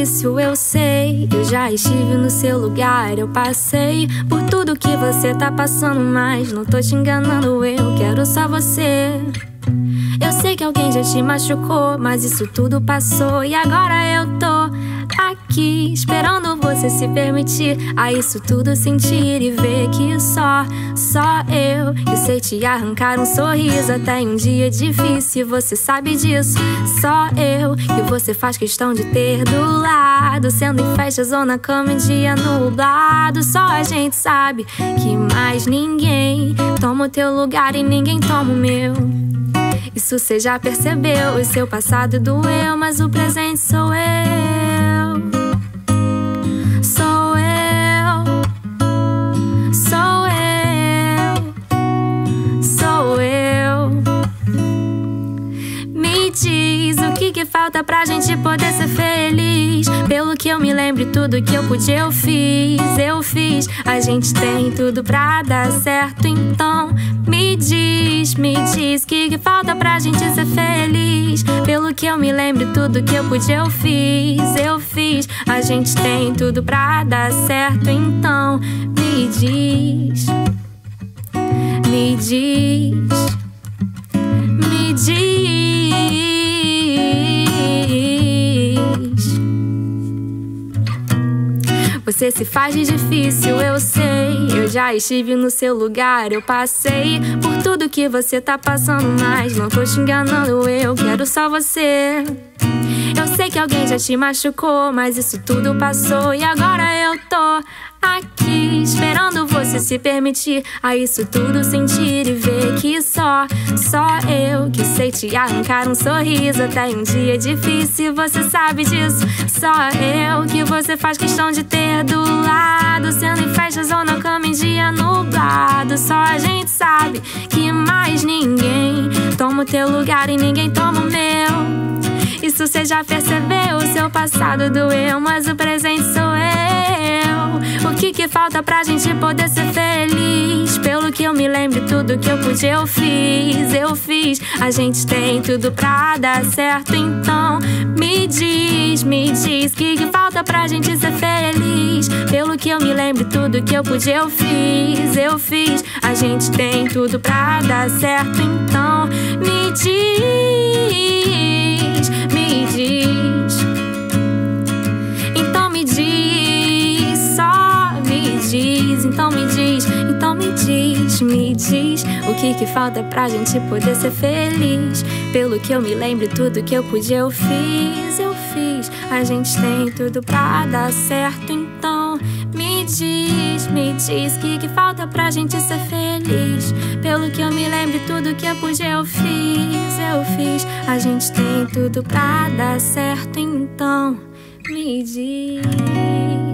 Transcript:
difícil, eu sei. Eu já estive no seu lugar, eu passei por tudo que você tá passando, mas não tô te enganando, eu quero só você. Eu sei que alguém já te machucou, mas isso tudo passou e agora eu tô aqui esperando você se permitir a isso tudo sentir e ver que só eu que sei te arrancar um sorriso até em um dia difícil, você sabe disso. Só eu que você faz questão de ter do lado, sendo em festas ou na cama em dia nublado. Só a gente sabe que mais ninguém toma o teu lugar e ninguém toma o meu. Isso cê já percebeu, o seu passado doeu, mas o presente sou eu. Sou eu. Sou eu. Sou eu. Me diz o que falta pra gente poder ser feliz. Pelo que eu me lembro, tudo que eu pude eu fiz. A gente tem tudo pra dar certo, então me diz que falta pra gente ser feliz. Pelo que eu me lembro, tudo que eu pude eu fiz. A gente tem tudo pra dar certo, então me diz. Me diz. Me diz. Você se faz de difícil, eu sei. Eu já estive no seu lugar, eu passei por tudo que você tá passando, mas não tô te enganando, eu quero só você. Eu sei que alguém já te machucou, mas isso tudo passou e agora eu tô aqui esperando você se permitir a isso tudo sentir e ver que só eu que sei te arrancar um sorriso até em um dia difícil, você sabe disso. Só eu que você faz questão de ter do lado, sendo em festas ou na cama em dia nublado. Só a gente sabe que mais ninguém toma o teu lugar e ninguém toma o meu. Isso cê já percebeu, o seu passado doeu, mas o presente sou eu. O que falta pra gente poder ser feliz? Pelo que eu me lembro, tudo que eu pude eu fiz. A gente tem tudo pra dar certo, então me diz que falta pra gente ser feliz? Pelo que eu me lembro, tudo que eu pude eu fiz. A gente tem tudo pra dar certo, então me diz. Me diz. Então me diz. Só me diz. Então me diz. Então me diz. Me diz o que falta pra gente poder ser feliz. Pelo que eu me lembro, tudo que eu pude eu fiz. A gente tem tudo pra dar certo, então me diz que falta pra gente ser feliz. Pelo que eu me lembro, tudo que eu pude eu fiz. A gente tem tudo pra dar certo, então me diz.